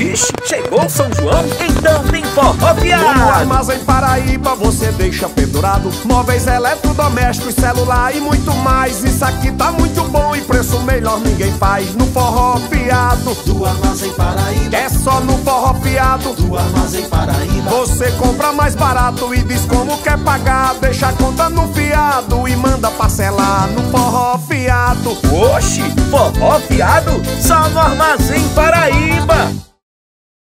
Vixe, chegou São João? Então tem forró No fiado. Armazém Paraíba você deixa pendurado móveis eletrodomésticos, celular e muito mais. Isso aqui tá muito bom e preço melhor ninguém faz. No Forró Fiado Do Armazém Paraíba, é só no Forró Fiado. do Armazém Paraíba. Você compra mais barato e diz como quer pagar. Deixa a conta no fiado e manda parcelar no Forró Fiado. Oxi, forró fiado? Só no Armazém Paraíba.